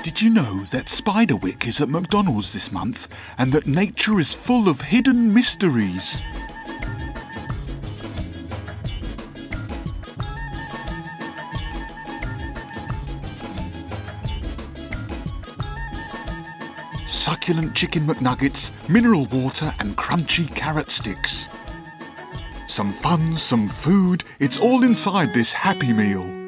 Did you know that Spiderwick is at McDonald's this month and that nature is full of hidden mysteries? Succulent chicken McNuggets, mineral water and crunchy carrot sticks. Some fun, some food, it's all inside this Happy Meal.